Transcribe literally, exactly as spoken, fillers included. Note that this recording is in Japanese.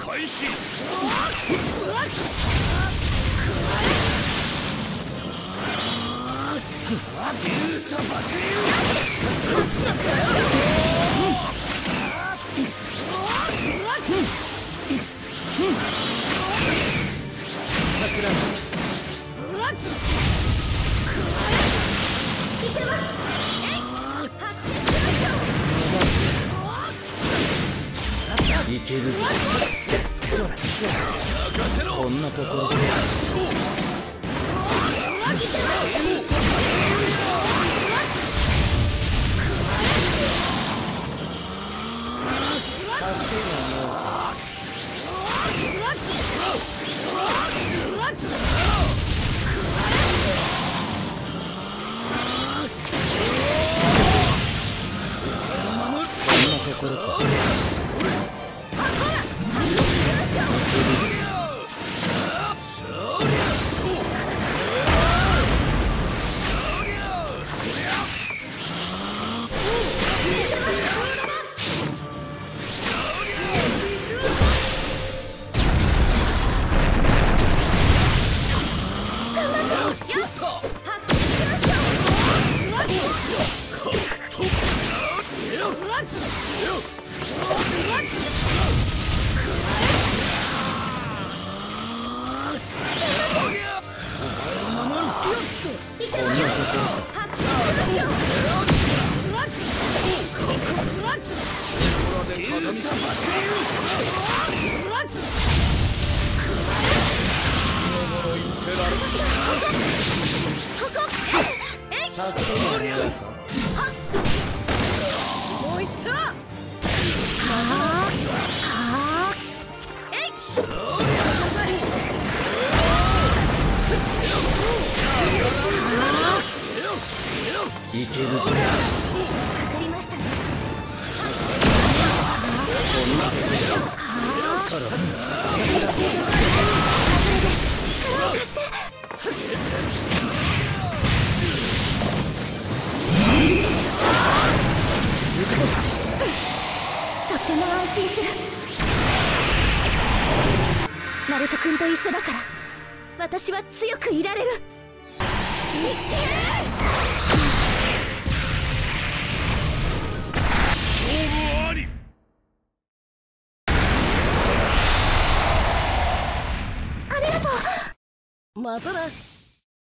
開始。流砂爆いけるぞ。そらそらこんなところでいけるぞ。かかりましたね。こんなことで力を貸して。とっても安心する。ナルト君と一緒だから私は強くいられる。いけ！またな。